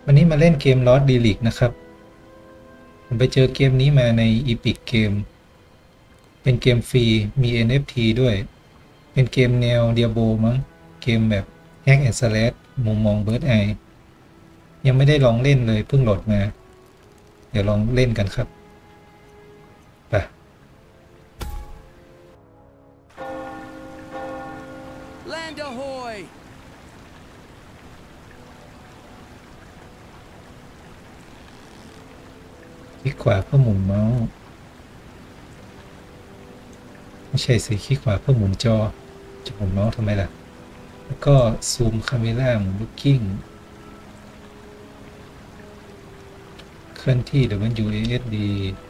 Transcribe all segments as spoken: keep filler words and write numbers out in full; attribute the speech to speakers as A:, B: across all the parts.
A: วันนี้มาเล่นเกม Lost Relic นะครับผมไปเจอเกมนี้มาใน Epic Game เป็นเกมฟรีมี เอ็น เอฟ ที ด้วยเป็นเกมแนว Diablo มั้งเกมแบบ Hack and Slash มุมมอง Bird Eye ยังไม่ได้ลองเล่นเลยเพิ่งโหลดมาเดี๋ยวลองเล่นกันครับไปคลิกขวาเพื่อหมุนเมาส์ไม่ใช่สิคลิกขวาเพื่อหมุนจอจะหมุนเมาส์ทำไมล่ะแล้วก็ซูมคาเมล่าหมุนลูกกิ้งเคลื่อนที่ ดับเบิลยู เอ เอส ดี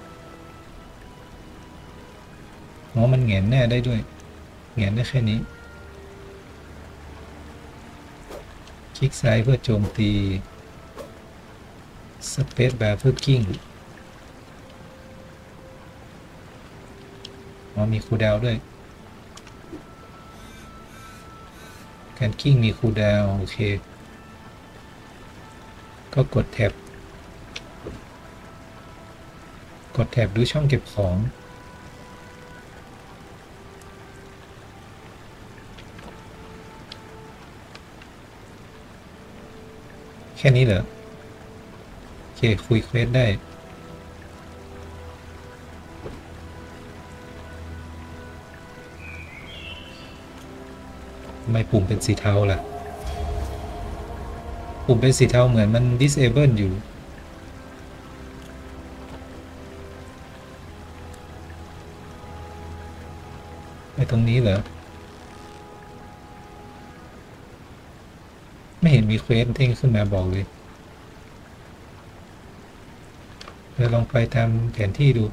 A: อ๋อมันแหงนหน้าได้ด้วยแหงนได้แค่นี้คลิกซ้ายเพื่อโจมตีสเปซบาร์เพื่อกิ้งอ๋อมีคูลดาวน์ด้วยการกิ้งมีคูลดาวน์โอเคก็กดแท็บกดแท็บดูช่องเก็บของแค่นี้เหรอโอเคคุยเควสได้ทำไมปุ่มเป็นสีเทาล่ะปุ่มเป็นสีเทาเหมือนมัน disable อยู่ไปตรงนี้เหรอไม่เห็นมีเควสเด้งขึ้นมาบอกเลยเดี๋ยวลองไปตามแผนที่ดู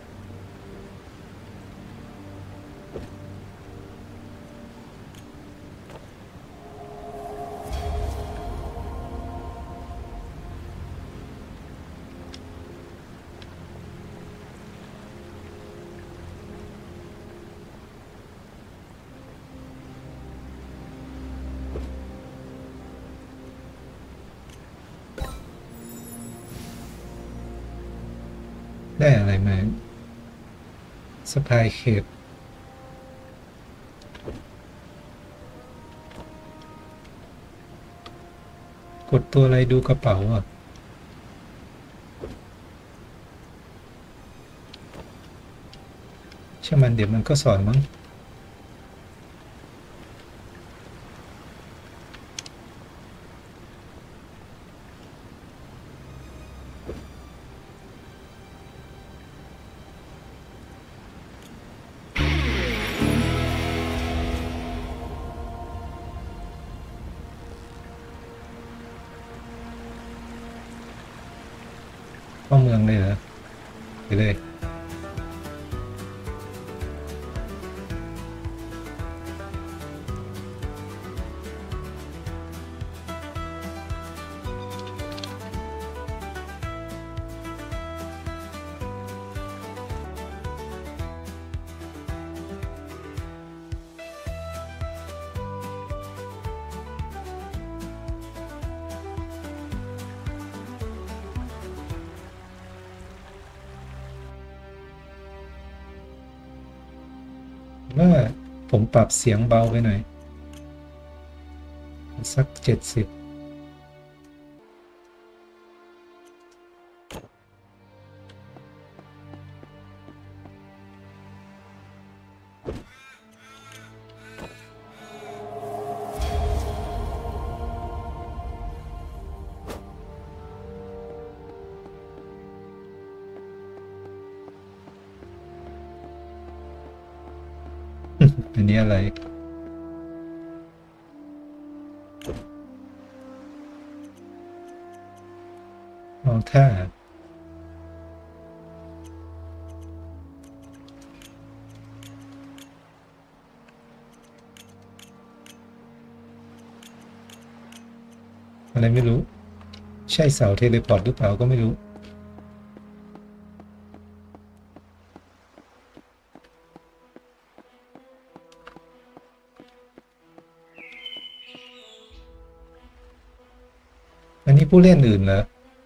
A: ได้อะไรมาสปายเคปกดตัวอะไรดูกระเป๋าอ่ะใช่มันเดี๋ยวมันก็สอนมั้งเข้าเมืองเลยเหรอไปเลยว่าผมปรับเสียงเบาไปหน่อยสักเจ็ดสิบอันนี้อะไรมองท่าอะไรไม่รู้ใช่เสาเทเลพอร์ตหรือเปล่าก็ไม่รู้อันนี้ผู้เล่นอื่นเหรอ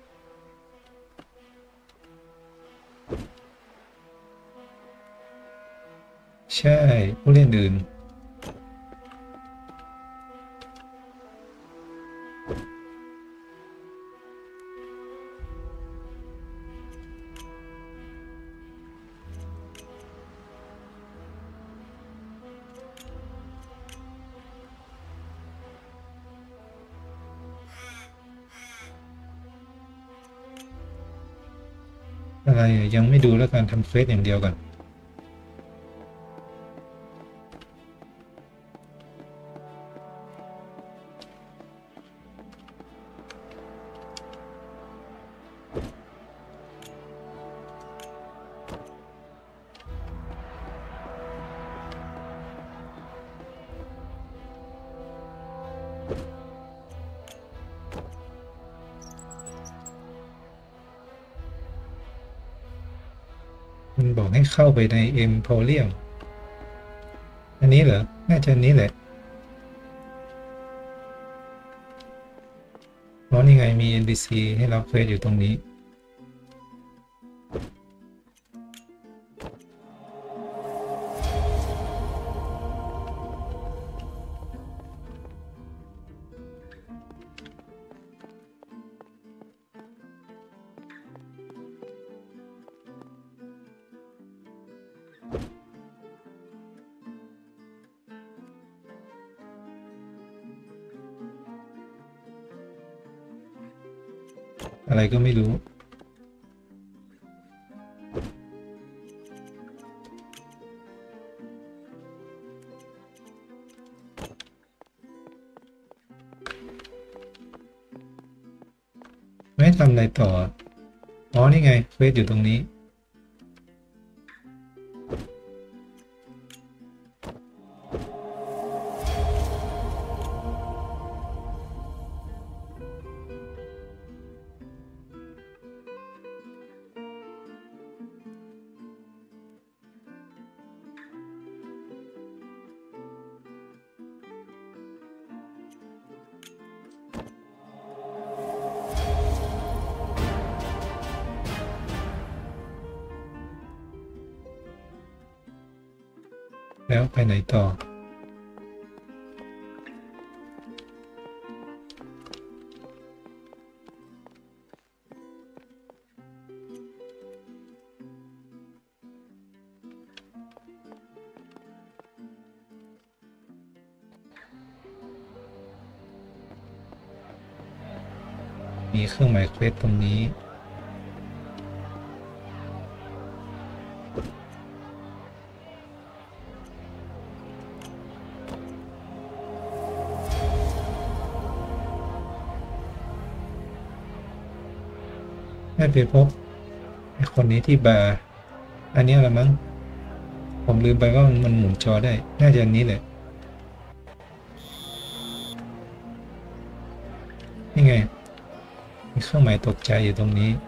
A: ใช่ผู้เล่นอื่นอะไรยังไม่ดูแล้วการทำเฟซอย่างเดียวก่อนมันบอกให้เข้าไปใน Emporium อันนี้เหรอน่าจะอันนี้แหละเพราะนี่ไงมี เอ็น พี ซี ให้รับเควสอยู่ตรงนี้อะไรก็ไม่รู้ไม่ทำอะไรต่ออ๋อนี่ไงเควสอยู่ตรงนี้แล้วไปไหนต่อมีเครื่องหมายเควสตรงนี้ให้ไปพบไอ้คนนี้ที่บาร์อันนี้ละมั้งผมลืมไปว่ามันหมุนจอได้น่าจะอันนี้แหละนี่ไงมีเครื่องหมายตกใจอยู่ตรงนี้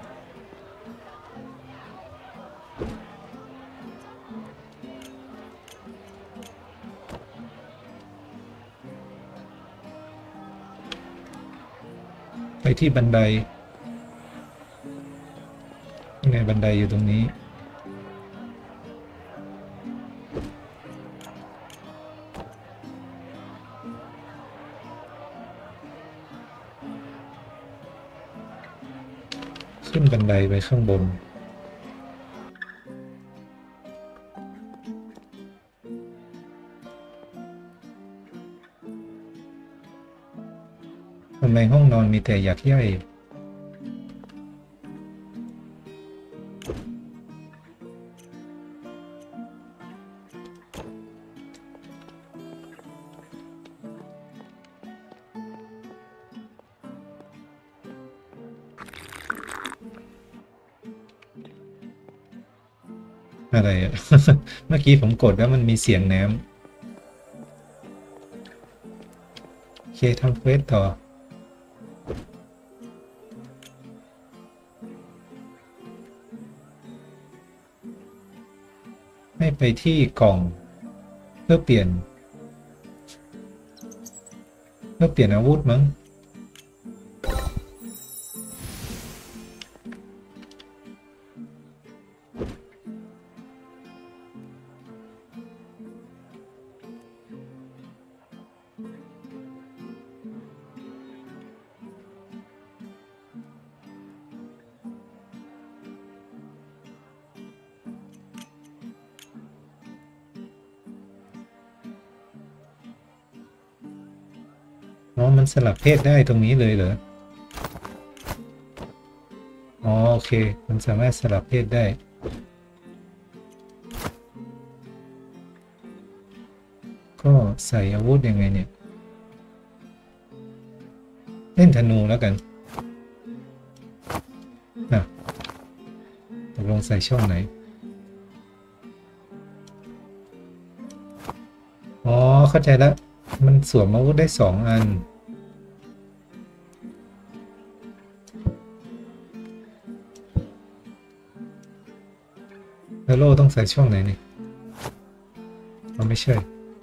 A: ไปที่บันไดนี่ไงบันไดอยู่ตรงนี้ขึ้นบันไดไปข้างบนทำไมห้องนอนมีแต่หยักใยอะไรอะ เมื่อกี้ผมกดแล้วมันมีเสียงน้ำโอเคทำเควสต่อให้ไปที่กล่องเพื่อเปลี่ยนเพื่อเปลี่ยนอาวุธมั้งมันสลับเพศได้ตรงนี้เลยเหรออ๋อโอเคมันสามารถสลับเพศได้ก็ใส่อาวุธยังไงเนี่ยเล่นธนูแล้วกันอ่ะตกลงใส่ช่องไหนอ๋อเข้าใจแล้วมันสวมอาวุธได้สองอันแล้วโล่ต้องใส่ช่องไหนนี่มันไม่ใช่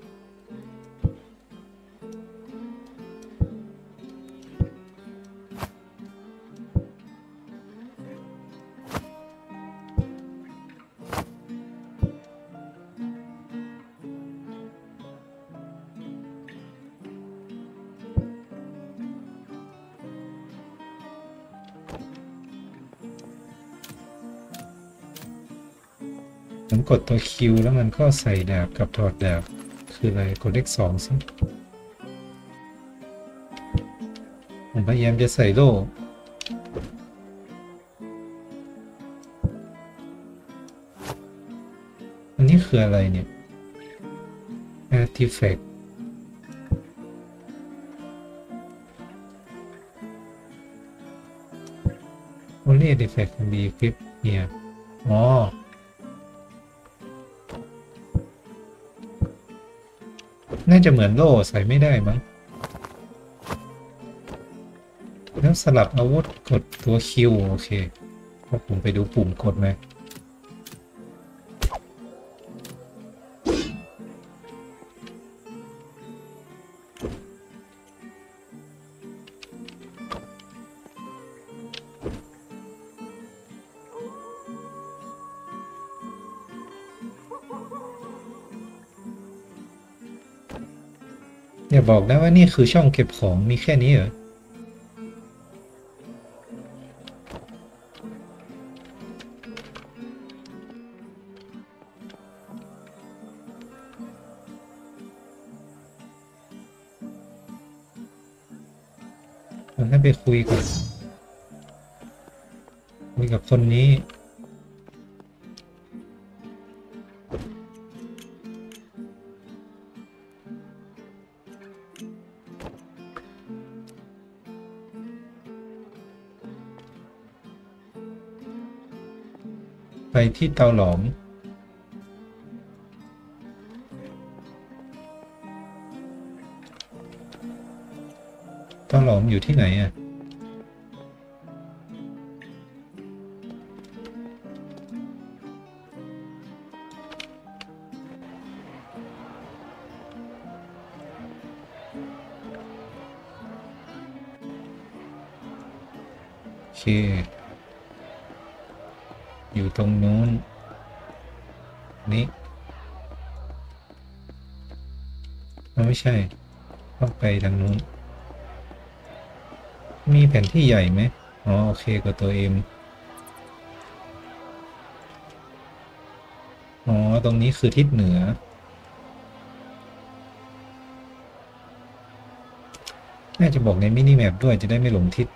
A: ผมกดตัวคิวแล้วมันก็ใส่ดาบกับถอดดาบคืออะไรกดเลขสองสิผมพยายามจะใส่โล่อันนี้คืออะไรเนี่ย artifact โอเล่ artifact can be equipped here อ๋อน่าจะเหมือนโล่ใส่ไม่ได้มั้งแล้วสลับอาวุธกดตัวคิวโอเคพอผมไปดูปุ่มกดไหมอย่าบอกนะว่านี่คือช่องเก็บของมีแค่นี้เหรอเราให้ไปคุยกับคุยกับคนนี้ไปที่เตาหลอมเตาหลอมอยู่ที่ไหนอ่ะโอเคอยู่ตรงนู้นนี่มันไม่ใช่ต้องไปทางนู้นมีแผนที่ใหญ่ไหมอ๋อโอเคกดตัว M อ๋อตรงนี้คือทิศเหนือน่าจะบอกในมินิแมปด้วยจะได้ไม่หลงทิศ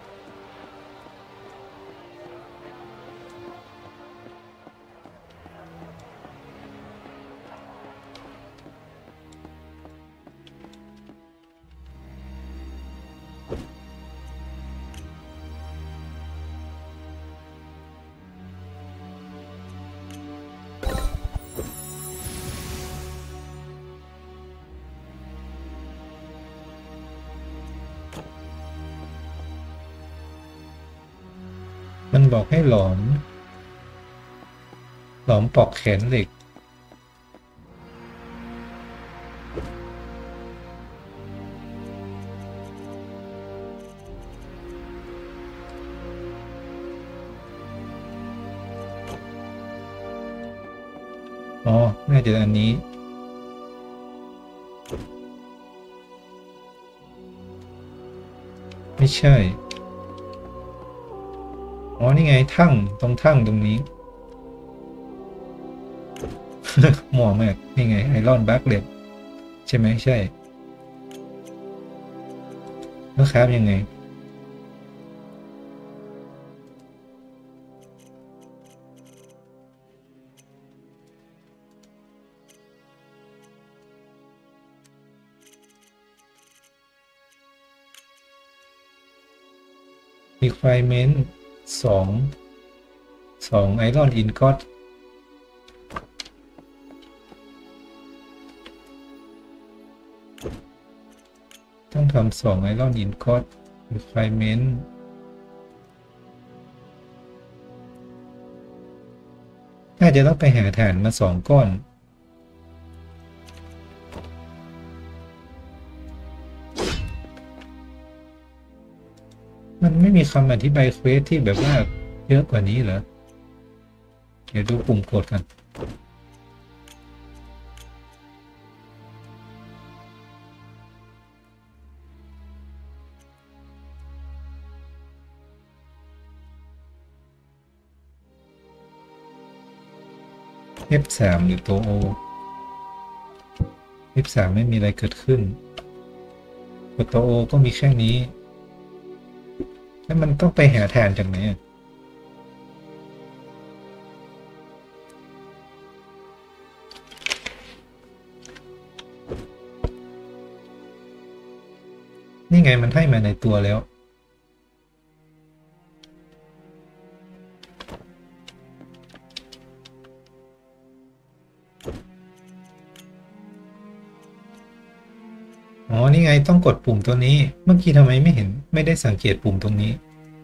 A: มันบอกให้หลอมหลอมปลอกแขนเหล็กอ๋อน่าจะอันนี้ไม่ใช่อ๋อนี่ไงทั่งตรงทั่งตรงนี้ หมอมากนี่ไงไอรอนแบ็กเลตใช่ไหมใช่แล้วครับยังไงrequirement สองสองไอรอนอินก็ต้องทำสองไอรอนอินก็ requirement น่าจะต้องไปหาฐานมาสองก้อน มันไม่มีคำอธิบายเควสที่แบบว่าเยอะกว่านี้เหรอ เดี๋ยวดูปุ่มกดกัน เอฟ สาม หรือตัว O เอฟ สาม ไม่มีอะไรเกิดขึ้นกดตัว O ก็มีแค่นี้ แล้วมันต้องไปหาฐานจากไหนอะนี่ไงมันให้มาในตัวแล้ว อ๋อ นี่ไงต้องกดปุ่มตัวนี้ เมื่อกี้ทำไมไม่เห็นไม่ได้สังเกตปุ่มตรงนี้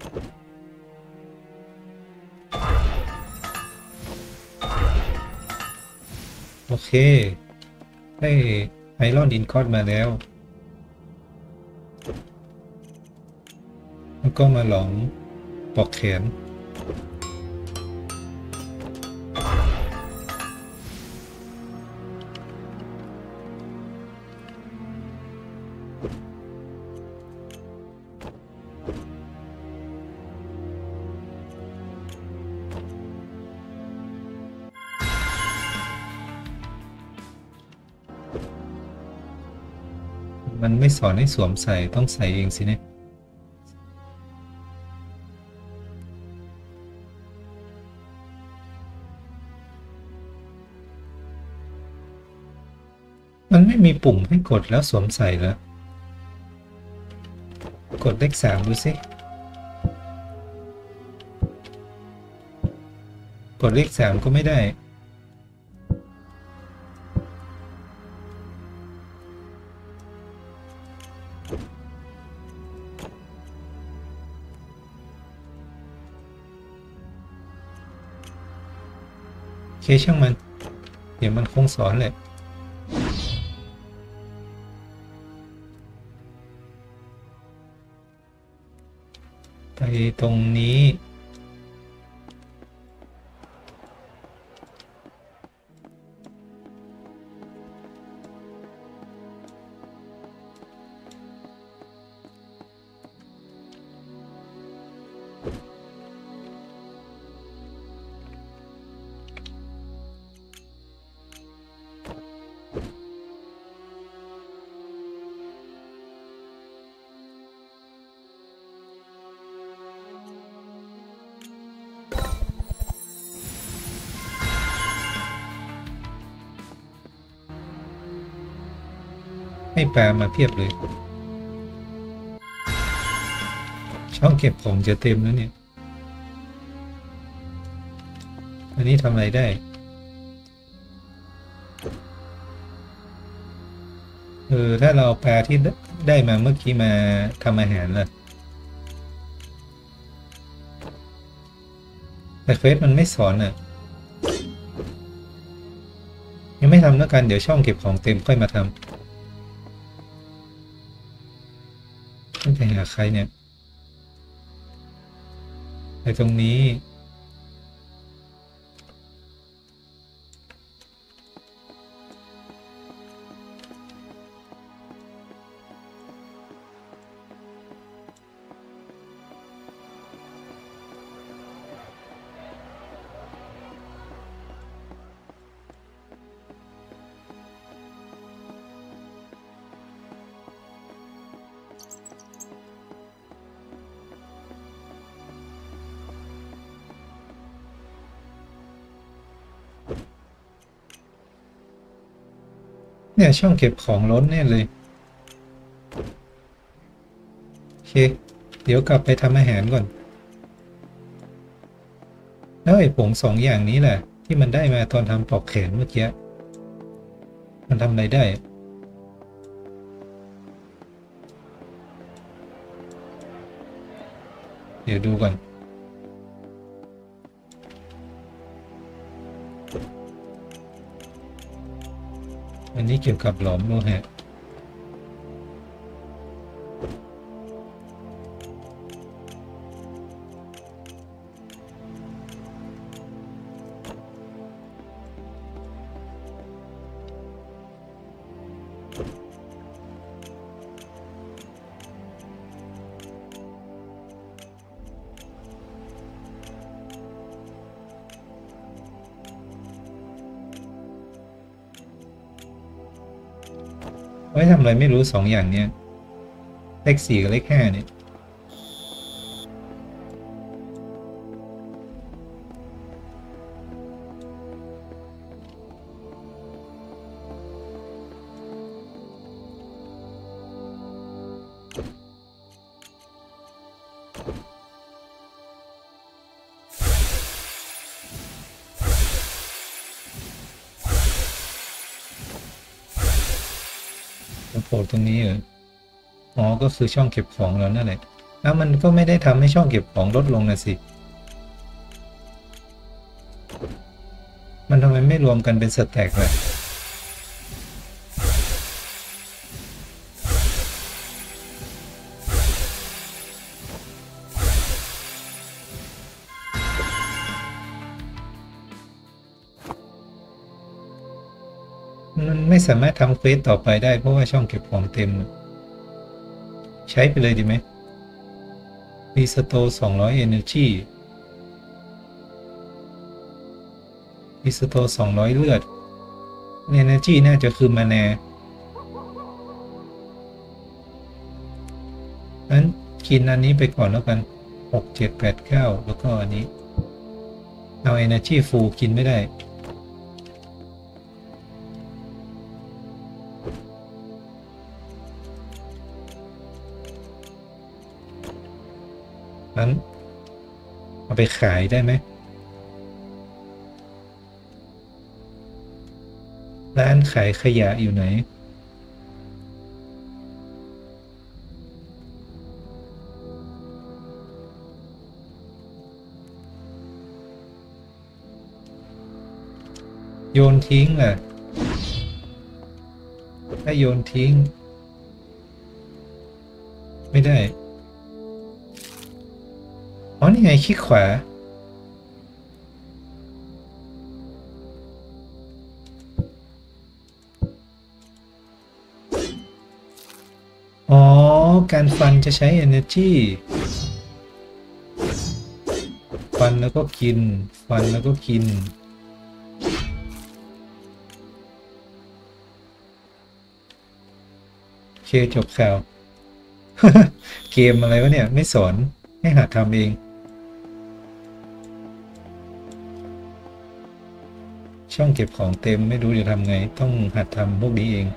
A: โอเค ได้ไอรอนอินคอร์ดมาแล้ว แล้วก็มาหลอมปลอกแขน มันไม่สอนให้สวมใส่ต้องใส่เองสิเนี่ย มันไม่มีปุ่มให้กดแล้วสวมใส่แล้ว กดเลขสามดูสิ กดเลขสามก็ไม่ได้ โอเคช่างมัน เดี๋ยวมันคงสอนแหละ ไปตรงนี้ ให้ปลามาเพียบเลย ช่องเก็บของจะเต็มแล้วเนี่ย อันนี้ทำอะไรได้ เออ ถ้าเราเอาปลาที่ได้มาเมื่อกี้มาทำอาหารล่ะ แต่เฟซมันไม่สอนอ่ะ ยังไม่ทำแล้วกัน เดี๋ยวช่องเก็บของเต็มค่อยมาทำต้องไปหาใครเนี่ยไปตรงนี้ โเนี่ยช่องเก็บของล้นแน่เลยโอเคเดี๋ยวกลับไปทำอาหารก่อนแล้วไอ้ผงสองอย่างนี้แหละที่มันได้มาตอนทำปลอกแขนเมื่อกี้มันทำอะไรได้เดี๋ยวดูก่อนอันนี้เกี่ยวกับหลอมโลหะไว้ทำอะไรไม่รู้สองอย่างเนี้ยเลขสี่กับเลขห้าเนี่ยมันโผล่ตรงนี้เหรออ๋อก็คือช่องเก็บของแล้วนั่นแหละแล้วมันก็ไม่ได้ทำให้ช่องเก็บของลดลงนะสิมันทำไมไม่รวมกันเป็นสแต็กล่ะมันไม่สามารถทำเควสต่อไปได้เพราะว่าช่องเก็บของเต็มใช้ไปเลยดีไหมรีสโตร์สองร้อย Energy รีสโตร์สองร้อยเลือด Energy น่าจะคือมานางั้นกินอันนี้ไปก่อนแล้วกันหก เจ็ด แปด เก้าแล้วก็อันนี้เอา Energy Full กินไม่ได้งั้นเอาไปขายได้ไหมร้านขายขยะอยู่ไหนโยนทิ้งล่ะถ้าโยนทิ้งไม่ได้อ๋อนี่ไงคลิกขวาอ๋อการฟันจะใช้ Energy ฟันแล้วก็กินฟันแล้วก็กินโอเคจบข่าว เกมอะไรวะเนี่ยไม่สอนให้หัดทำเองช่องเก็บของเต็มไม่รู้จะทำไงต้องหัดทำพวกนี้เอง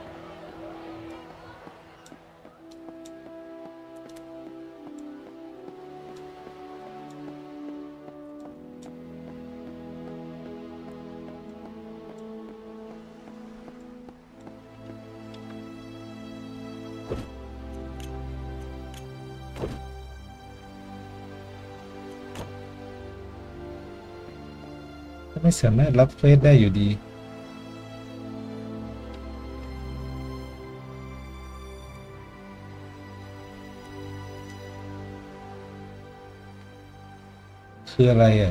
A: ไม่สามารถรับเฟซได้อยู่ดีคืออะไรอ่ะ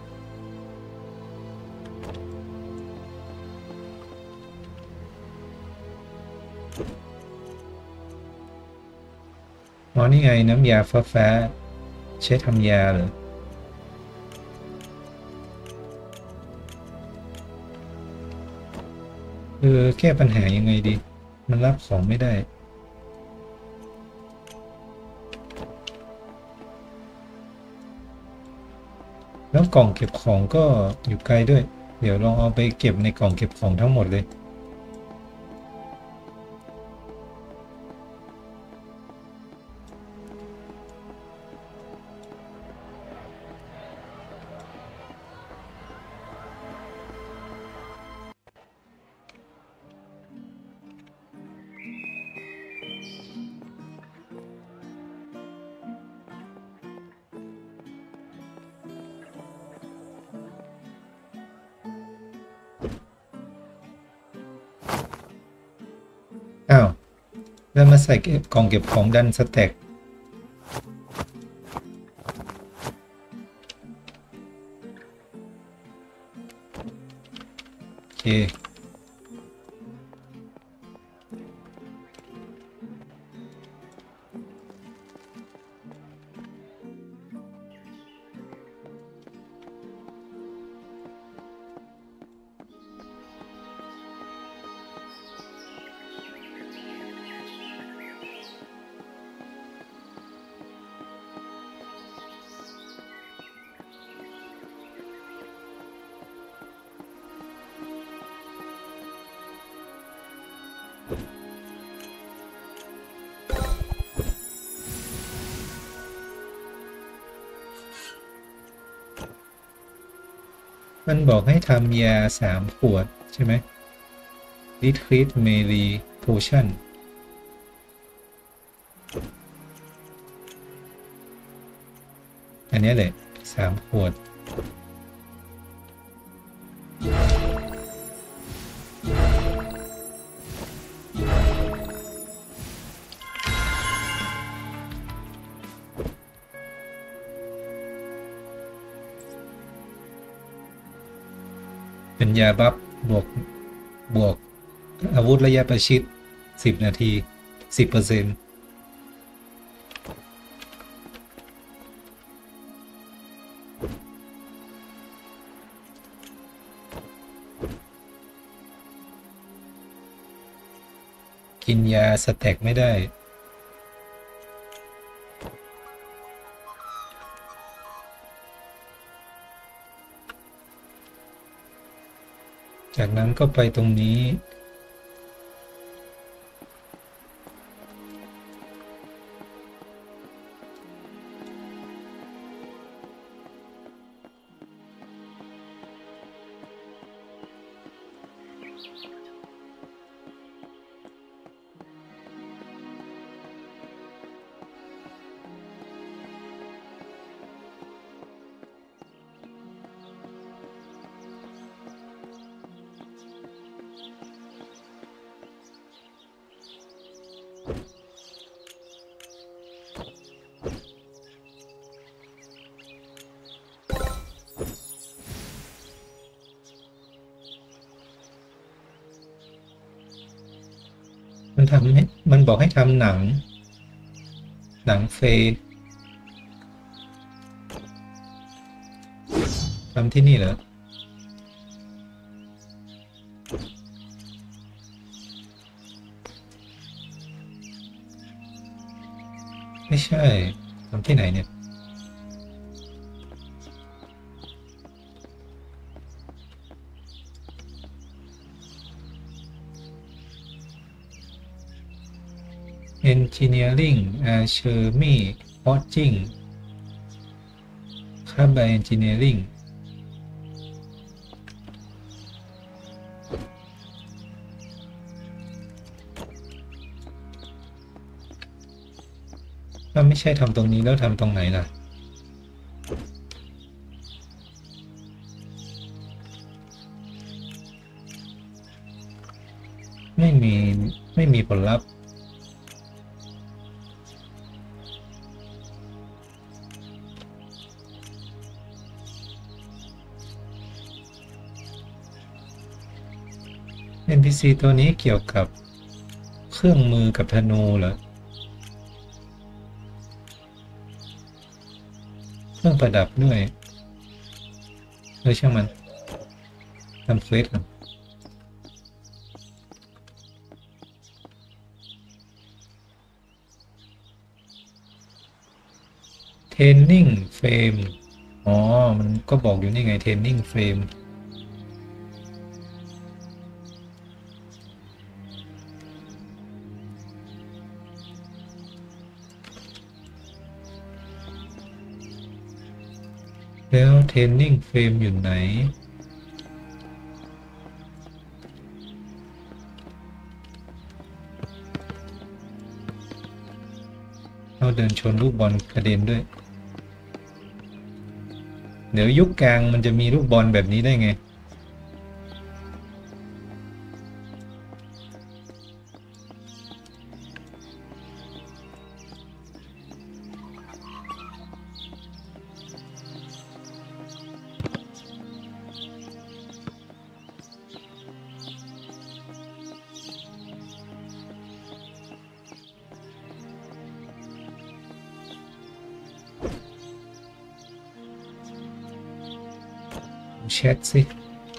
A: อ๋อนี่ไงน้ำยาฟ้าฟ้าใช้ทำยาเหรอเออแก้ปัญหายังไงดีมันรับของไม่ได้แล้วกล่องเก็บของก็อยู่ไกลด้วยเดี๋ยวลองเอาไปเก็บในกล่องเก็บของทั้งหมดเลยแล้วมาใส่กล่องเก็บของดันสแต็กโอเคมันบอกให้ทำยาสามขวดใช่ไหม Retreat Melee Potion อันนี้แหละสามขวดเป็นยาบัฟบวกบวกอาวุธระยะประชิดสิบนาที สิบเปอร์เซ็นต์ กินยาสแต็กไม่ได้จากนั้นก็ไปตรงนี้มันทำให้มันบอกให้ทำหนังหนังเฟย์ทำที่นี่เหรอไม่ใช่ทำที่ไหนเนี่ยEngineering Archery Forging ค่าใบ Engineering ถ้าไม่ใช่ทำตรงนี้แล้วทำตรงไหนล่ะไม่มีไม่มีผลลัพธ์เอ็น พี ซี ตัวนี้เกี่ยวกับเครื่องมือกับธนูเหรอเครื่องประดับด้วยเออช่างมันทำเควสก่อนเทรนนิ่งเฟรมอ๋อมันก็บอกอยู่นี่ไงเทรนนิ่งเฟรมแล้วเทรนนิ่งเฟรมอยู่ไหนเราเดินชนลูกบอลกระเด็นด้วยเดี๋ยวยุคกลางมันจะมีลูกบอลแบบนี้ได้ไงแชทสิ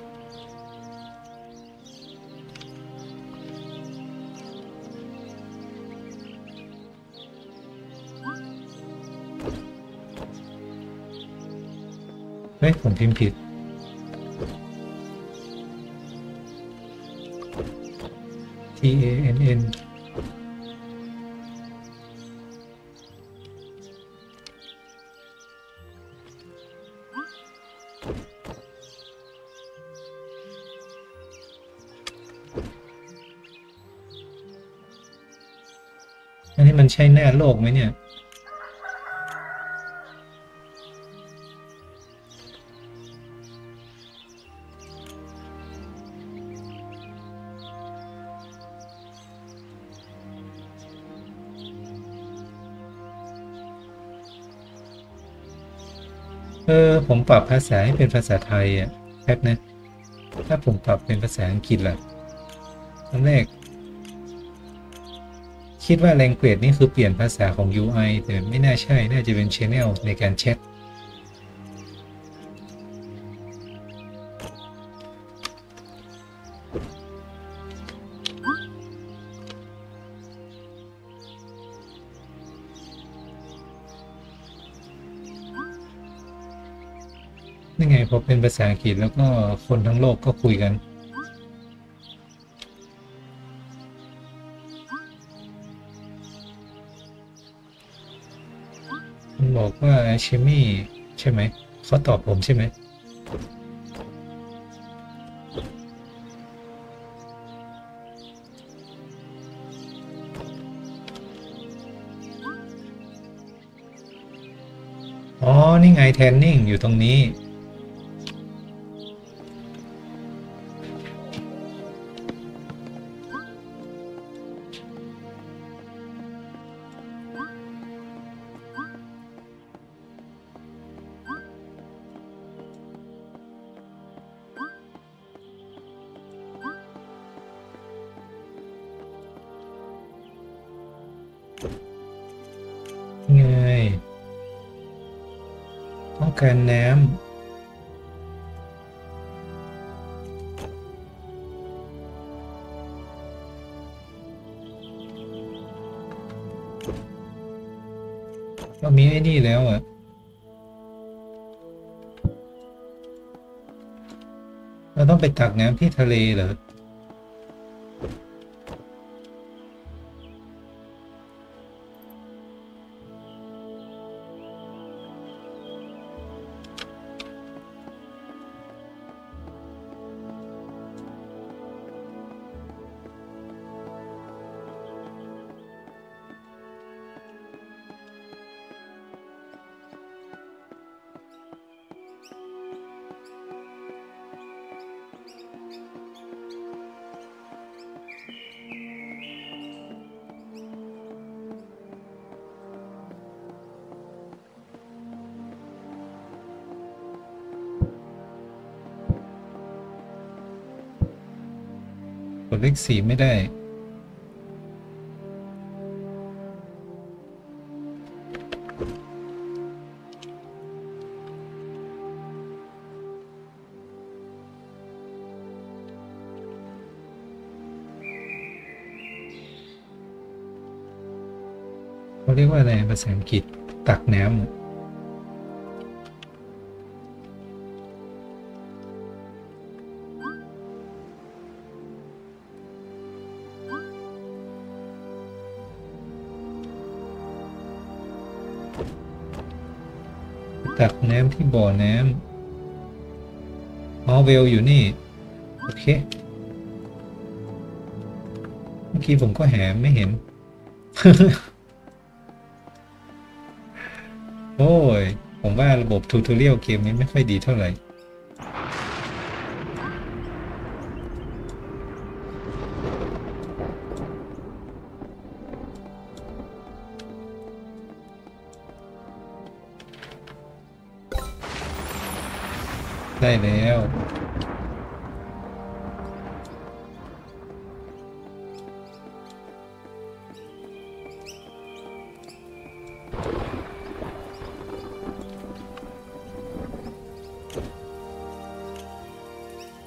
A: เฮ้ยผมพิมพ์ผิด T A N N อันนี้มันใช่หน้าโลกไหมเนี่ยเออผมปรับภาษาให้เป็นภาษาไทยอ่ะแป๊บนะถ้าผมปรับเป็นภาษาอังกฤษล่ะตอนแรกคิดว่า language นี่คือเปลี่ยนภาษาของ ยู ไอ แต่ไม่น่าใช่น่าจะเป็น channel ในการแชทนี่ไงพอเป็นภาษาอังกฤษแล้วก็คนทั้งโลกก็คุยกันมันบอกว่าเชมี่ใช่ไหมเขาตอบผมใช่ไหมอ๋อนี่ไงแทนนิ่งอยู่ตรงนี้ไงต้องการน้ำเรามีไอ้นี่แล้วอ่ะเราต้องไปตักน้ำที่ทะเลเหรอกดเลขสี่ไม่ได้เขาเรียกว่าอะไรภาษาอังกฤษตักน้ำตักน้ำที่บ่อน้ำอ๋อเวลอยู่นี่โอเคเมื่อกี้ผมก็หาไม่เห็น โอ้ยผมว่าระบบทูตอเรียลเกมนี้ไม่ค่อยดีเท่าไหร่ได้แล้ว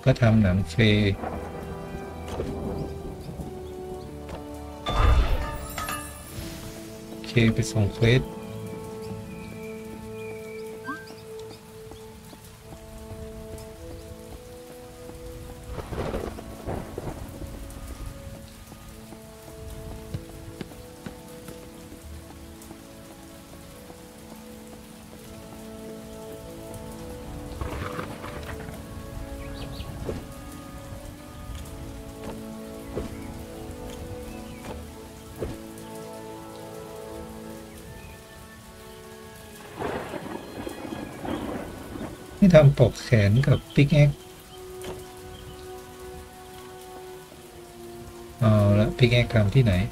A: ก็ทำหนังเฟย์โอเคไปส่งเควสที่ทำปกแขนกับปิกแอคเอาละปิกแอคทำที่ไหน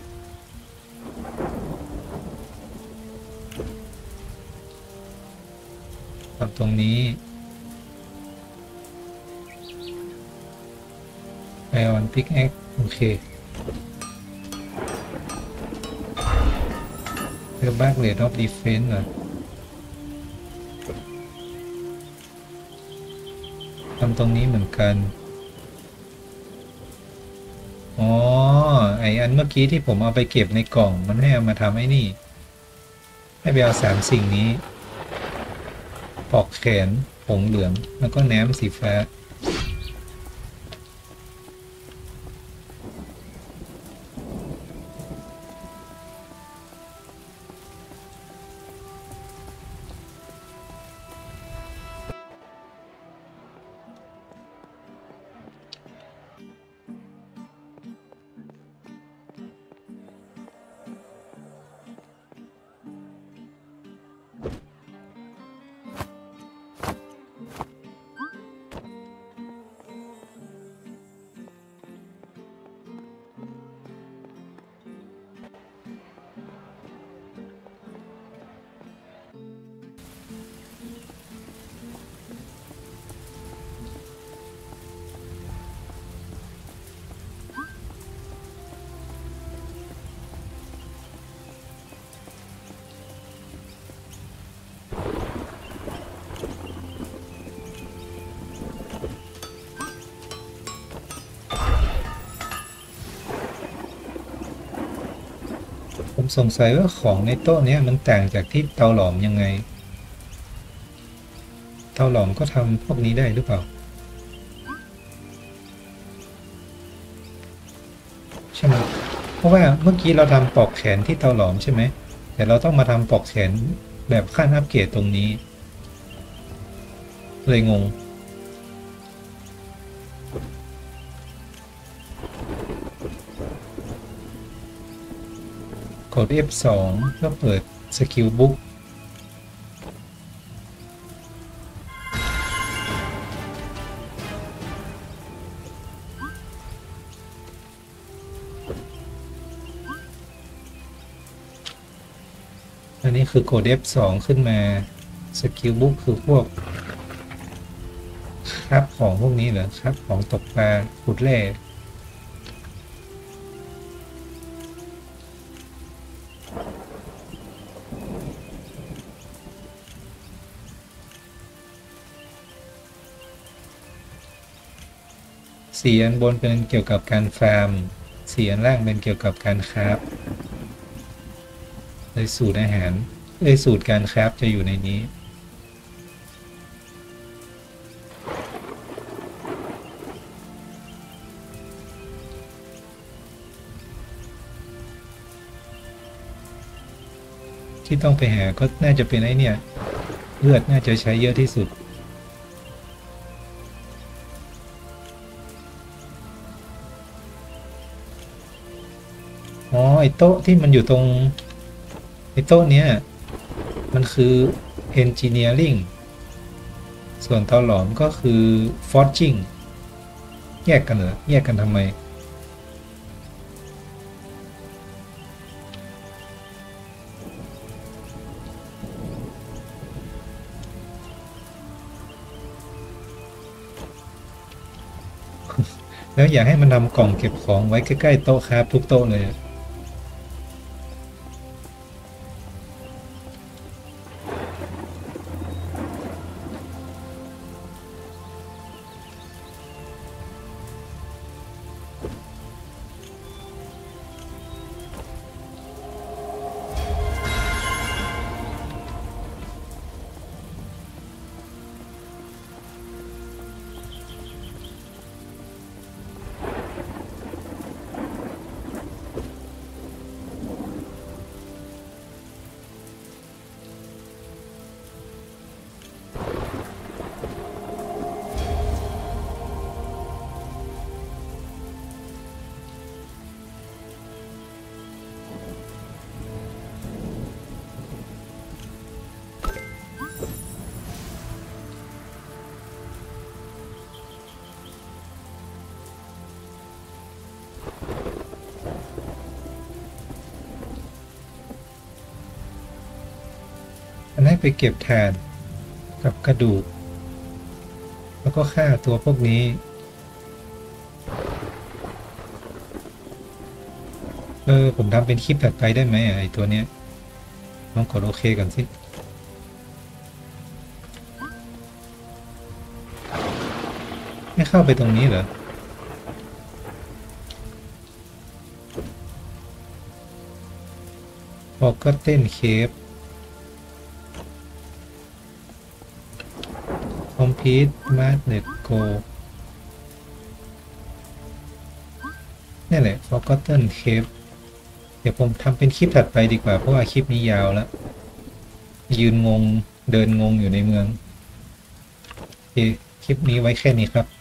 A: ทำตรงนี้ไอออนปิกแอคโอเคเพื่อบักเลดออฟดีเฟนส์เหรอทำตรงนี้เหมือนกันอ๋อไออันเมื่อกี้ที่ผมเอาไปเก็บในกล่องมันให้เอามาทำไอ้นี่ให้ไปเอาสามสิ่งนี้ปอกแขนผงเหลืองแล้วก็แหนมสีฟ้าผมสงสัยว่าของในโต๊ะนี้มันต่างจากที่เตาหลอมยังไงเตาหลอมก็ทำพวกนี้ได้หรือเปล่าใช่ไหมเพราะว่าเมื่อกี้เราทำปอกแขนที่เตาหลอมใช่ไหมแต่เราต้องมาทำปอกแขนแบบขั้นอัปเกรดตรงนี้เลยงงกด เอฟ สอง เพื่อเปิดสกิลบุ๊กอันนี้คือกด เอฟ สอง ขึ้นมาสกิลบุ๊กคือพวกครับของพวกนี้เหรอครับของตกปลาขุดแร่สีอันบนเป็นเกี่ยวกับการฟาร์มสีอันล่างเป็นเกี่ยวกับการคราฟเลยสูตรอาหารเลยสูตรการคราฟจะอยู่ในนี้ที่ต้องไปหาก็น่าจะเป็นไอ้เนี่ยเลือดน่าจะใช้เยอะที่สุดอ๋อไอโต๊ะที่มันอยู่ตรงไอโต๊ะเนี้ยมันคือ engineering ส่วนเตาหลอมก็คือ forging แยกกันเหรอแยกกันทำไมแล้วอยากให้มันทำกล่องเก็บของไว้ใกล้ๆโต๊ะครับทุกโต๊ะเลยไปเก็บถ่านกับกระดูกแล้วก็ฆ่าตัวพวกนี้เออผมทำเป็นคลิปถัดไปได้ไหมไอตัวเนี้ยลองกดโอเคก่อนสิไม่เข้าไปตรงนี้เหรอบอกก็เต้นเคฟคอมพิวต์มาร์เน็ตโกนี่แหละ Forgotten Cave เดี๋ยวผมทำเป็นคลิปถัดไปดีกว่าเพราะว่าคลิปนี้ยาวแล้วยืนงงเดินงงอยู่ในเมืองโอเคคลิปนี้ไว้แค่นี้ครับ